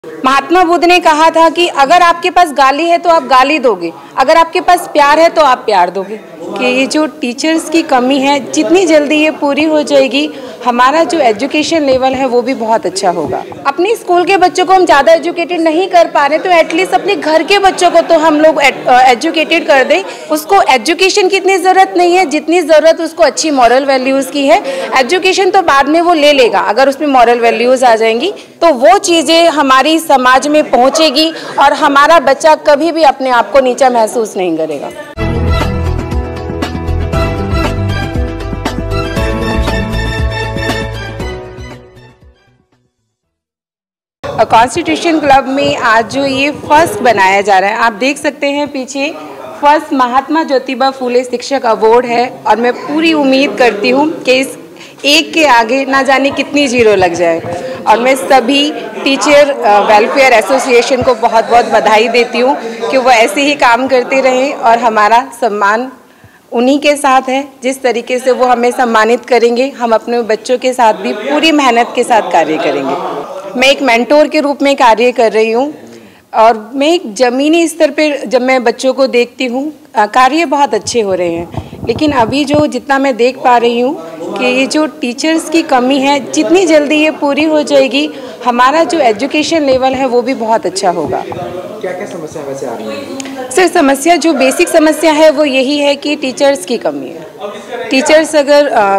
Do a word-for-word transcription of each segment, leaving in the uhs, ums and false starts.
महात्मा बुद्ध ने कहा था कि अगर आपके पास गाली है तो आप गाली दोगे, अगर आपके पास प्यार है तो आप प्यार दोगे। कि ये जो टीचर्स की कमी है जितनी जल्दी ये पूरी हो जाएगी, हमारा जो एजुकेशन लेवल है वो भी बहुत अच्छा होगा। अपने स्कूल के बच्चों को हम ज़्यादा एजुकेटेड नहीं कर पा रहे तो एटलीस्ट अपने घर के बच्चों को तो हम लोग एजुकेटेड कर दें। उसको एजुकेशन की इतनी ज़रूरत नहीं है जितनी ज़रूरत उसको अच्छी मॉरल वैल्यूज़ की है। एजुकेशन तो बाद में वो ले लेगा, अगर उसमें मॉरल वैल्यूज़ आ जाएंगी तो वो चीज़ें हमारी समाज में पहुँचेगी और हमारा बच्चा कभी भी अपने आप को नीचा महसूस नहीं करेगा। कॉन्स्टिट्यूशन क्लब में आज जो ये फर्स्ट बनाया जा रहा है, आप देख सकते हैं पीछे फर्स्ट महात्मा ज्योतिबा फूले शिक्षक अवार्ड है और मैं पूरी उम्मीद करती हूँ कि इस एक के आगे ना जाने कितनी जीरो लग जाए। और मैं सभी टीचर वेलफेयर एसोसिएशन को बहुत बहुत बधाई देती हूँ कि वो ऐसे ही काम करते रहें और हमारा सम्मान उन्हीं के साथ है। जिस तरीके से वो हमें सम्मानित करेंगे, हम अपने बच्चों के साथ भी पूरी मेहनत के साथ कार्य करेंगे। मैं एक मेंटोर के रूप में कार्य कर रही हूँ और मैं एक ज़मीनी स्तर पर जब मैं बच्चों को देखती हूँ, कार्य बहुत अच्छे हो रहे हैं, लेकिन अभी जो जितना मैं देख पा रही हूँ कि ये जो टीचर्स की कमी है जितनी जल्दी ये पूरी हो जाएगी, हमारा जो एजुकेशन लेवल है वो भी बहुत अच्छा होगा। क्या क्या समस्या वैसे आ रही है? सर, समस्या जो बेसिक समस्या है वो यही है कि टीचर्स की कमी है। टीचर्स अगर आ,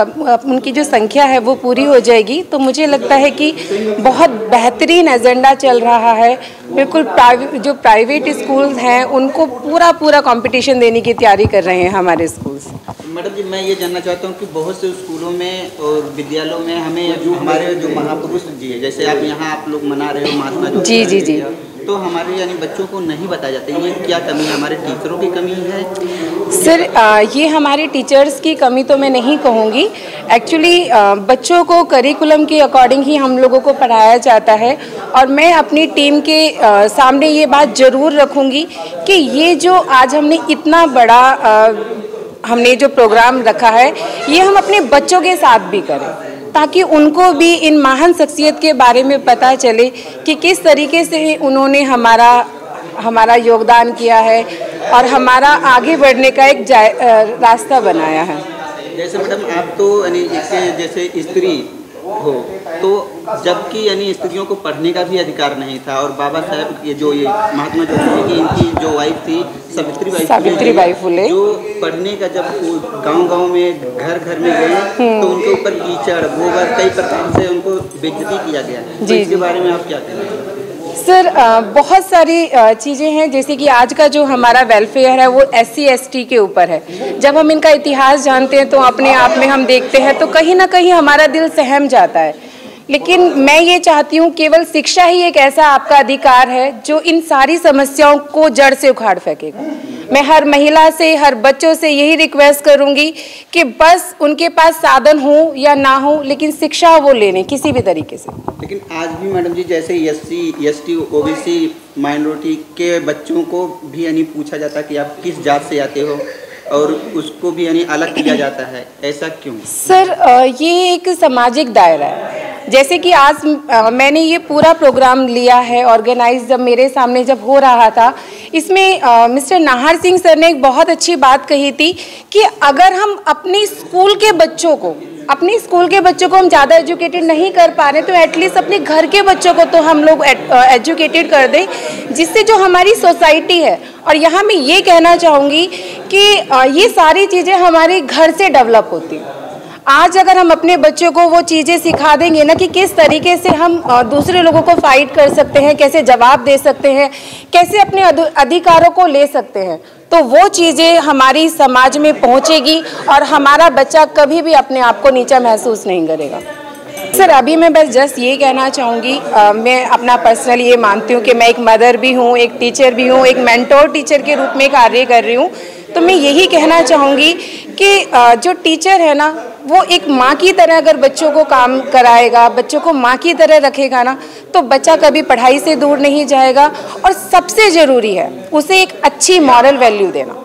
उनकी जो संख्या है वो पूरी हो जाएगी तो मुझे लगता है कि बहुत बेहतरीन एजेंडा चल रहा है। बिल्कुल प्राइवेट जो प्राइवेट स्कूल्स हैं उनको पूरा पूरा कंपटीशन देने की तैयारी कर रहे हैं हमारे स्कूल्स। मैडम जी, मैं ये जानना चाहता हूँ कि बहुत से स्कूलों में और विद्यालयों में हमें जो हमारे जो महापुरुष जी है, जैसे आप यहाँ आप लोग मना रहे हो महात्मा जी जी जी तो हमारे यानी बच्चों को नहीं बताया जाता है। ये क्या कमी है? हमारे टीचरों की कमी है? सर, आ, ये हमारे टीचर्स की कमी तो मैं नहीं कहूँगी। एक्चुअली बच्चों को करिकुलम के अकॉर्डिंग ही हम लोगों को पढ़ाया जाता है और मैं अपनी टीम के आ, सामने ये बात ज़रूर रखूँगी कि ये जो आज हमने इतना बड़ा आ, हमने जो प्रोग्राम रखा है ये हम अपने बच्चों के साथ भी करें ताकि उनको भी इन महान शख्सियत के बारे में पता चले कि किस तरीके से उन्होंने हमारा हमारा योगदान किया है और हमारा आगे बढ़ने का एक रास्ता बनाया है। जैसे मैडम आप तो यानी जैसे स्त्री हो तो जबकि यानी स्त्रियों को पढ़ने का भी अधिकार नहीं था और बाबा साहब ये जो ये महात्मा ज्योतिबा की इनकी जो वाइफ थी सावित्री बाई सावित्री बाई फुले जो पढ़ने का जब गांव-गांव में घर घर में गए तो उनके ऊपर कीचड़ गोबर कई प्रकार से उनको बेइज्जती किया गया। तो इसके बारे में आप क्या कहेंगे? सर, बहुत सारी चीज़ें हैं, जैसे कि आज का जो हमारा वेलफेयर है वो एस सी एस टी के ऊपर है। जब हम इनका इतिहास जानते हैं तो अपने आप में हम देखते हैं तो कहीं ना कहीं हमारा दिल सहम जाता है। लेकिन मैं ये चाहती हूँ केवल शिक्षा ही एक ऐसा आपका अधिकार है जो इन सारी समस्याओं को जड़ से उखाड़ फेंकेगा। मैं हर महिला से, हर बच्चों से यही रिक्वेस्ट करूँगी कि बस उनके पास साधन हो या ना हो लेकिन शिक्षा वो ले लें किसी भी तरीके से। लेकिन आज भी मैडम जी जैसे S C S T O B C minority के बच्चों को भी यानी पूछा जाता है कि आप किस जात से आते हो और उसको भी यानी अलग किया जाता है, ऐसा क्यों? सर, ये एक सामाजिक दायरा है। जैसे कि आज मैंने ये पूरा प्रोग्राम लिया है ऑर्गेनाइज, जब मेरे सामने जब हो रहा था इसमें मिस्टर नाहर सिंह सर ने एक बहुत अच्छी बात कही थी कि अगर हम अपने स्कूल के बच्चों को अपने स्कूल के बच्चों को हम ज़्यादा एजुकेटेड नहीं कर पा रहे तो एटलीस्ट अपने घर के बच्चों को तो हम लोग एजुकेटेड कर दें, जिससे जो हमारी सोसाइटी है। और यहाँ मैं ये कहना चाहूँगी कि ये सारी चीज़ें हमारे घर से डेवलप होती हैं। आज अगर हम अपने बच्चों को वो चीज़ें सिखा देंगे ना कि किस तरीके से हम दूसरे लोगों को फाइट कर सकते हैं, कैसे जवाब दे सकते हैं, कैसे अपने अधिकारों को ले सकते हैं, तो वो चीज़ें हमारी समाज में पहुंचेगी और हमारा बच्चा कभी भी अपने आप को नीचा महसूस नहीं करेगा। सर, अभी मैं बस जस्ट ये कहना चाहूँगी, मैं अपना पर्सनली ये मानती हूँ कि मैं एक मदर भी हूँ, एक टीचर भी हूँ, एक मेंटोर टीचर के रूप में कार्य कर रही हूँ। तो मैं यही कहना चाहूँगी कि जो टीचर है ना वो एक माँ की तरह अगर बच्चों को काम कराएगा, बच्चों को माँ की तरह रखेगा ना तो बच्चा कभी पढ़ाई से दूर नहीं जाएगा। और सबसे ज़रूरी है उसे एक अच्छी मॉरल वैल्यू देना।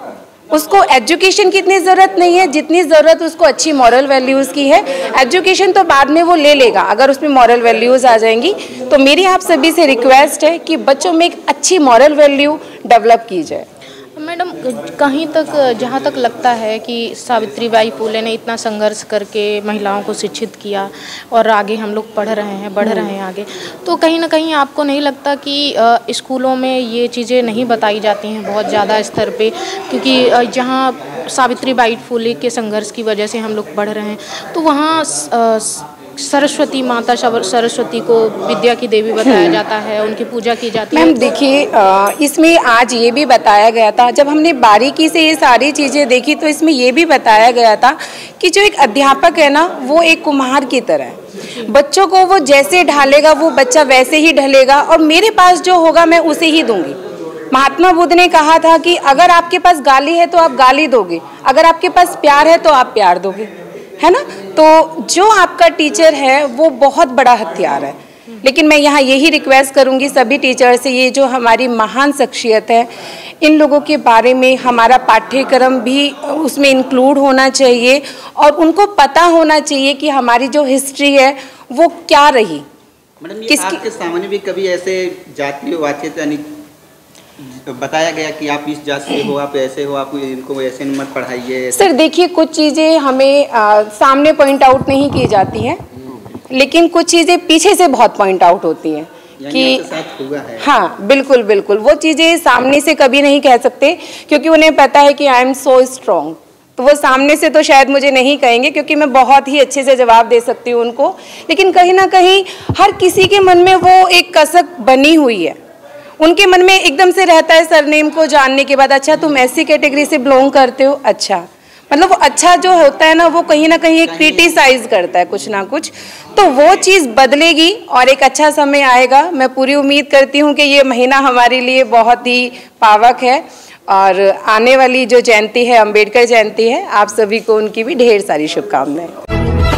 उसको एजुकेशन की इतनी ज़रूरत नहीं है जितनी ज़रूरत उसको अच्छी मॉरल वैल्यूज़ की है। एजुकेशन तो बाद में वो ले लेगा अगर उसमें मॉरल वैल्यूज़ आ जाएंगी। तो मेरी आप सभी से रिक्वेस्ट है कि बच्चों में एक अच्छी मॉरल वैल्यू डेवलप की जाए। मैडम, कहीं तक जहाँ तक लगता है कि सावित्रीबाई फुले ने इतना संघर्ष करके महिलाओं को शिक्षित किया और आगे हम लोग पढ़ रहे हैं, बढ़ रहे हैं आगे, तो कहीं ना कहीं आपको नहीं लगता कि स्कूलों में ये चीज़ें नहीं बताई जाती हैं बहुत ज़्यादा स्तर पे? क्योंकि जहाँ सावित्रीबाई फुले के संघर्ष की वजह से हम लोग पढ़ रहे हैं, तो वहाँ सरस्वती माता सरस्वती को विद्या की देवी बताया जाता है, उनकी पूजा की जाती है। मैम देखिए, इसमें आज ये भी बताया गया था, जब हमने बारीकी से ये सारी चीज़ें देखी तो इसमें ये भी बताया गया था कि जो एक अध्यापक है ना, वो एक कुम्हार की तरह है। बच्चों को वो जैसे ढालेगा वो बच्चा वैसे ही ढलेगा, और मेरे पास जो होगा मैं उसे ही दूंगी। महात्मा बुद्ध ने कहा था कि अगर आपके पास गाली है तो आप गाली दोगे, अगर आपके पास प्यार है तो आप प्यार दोगे, है ना। तो जो आपका टीचर है वो बहुत बड़ा हथियार है। लेकिन मैं यहाँ यही रिक्वेस्ट करूँगी सभी टीचर से, ये जो हमारी महान शख्सियत है, इन लोगों के बारे में हमारा पाठ्यक्रम भी उसमें इंक्लूड होना चाहिए और उनको पता होना चाहिए कि हमारी जो हिस्ट्री है वो क्या रही। मैडम, ये आपके सामने भी कभी ऐसे जातीयवाचित यानी बताया गया कि आप इस जात से हो, आप ऐसे हो, आप इनको ऐसे मत पढ़ाइए? सर देखिए, कुछ चीज़ें हमें आ, सामने पॉइंट आउट नहीं की जाती हैं, लेकिन कुछ चीज़ें पीछे से बहुत पॉइंट आउट होती हैं कि साथ हुआ है। हाँ बिल्कुल बिल्कुल, वो चीज़ें सामने से कभी नहीं कह सकते क्योंकि उन्हें पता है कि आई एम सो स्ट्रॉन्ग। तो वो सामने से तो शायद मुझे नहीं कहेंगे क्योंकि मैं बहुत ही अच्छे से जवाब दे सकती हूँ उनको, लेकिन कहीं ना कहीं हर किसी के मन में वो एक कसक बनी हुई है। उनके मन में एकदम से रहता है सरनेम को जानने के बाद, अच्छा तुम ऐसी कैटेगरी से बिलोंग करते हो, अच्छा मतलब वो अच्छा जो होता है ना वो कहीं ना कहीं एक क्रिटिसाइज करता है कुछ ना कुछ। तो वो चीज़ बदलेगी और एक अच्छा समय आएगा। मैं पूरी उम्मीद करती हूँ कि ये महीना हमारे लिए बहुत ही पावक है और आने वाली जो जयंती है, अंबेडकर जयंती है, आप सभी को उनकी भी ढेर सारी शुभकामनाएं।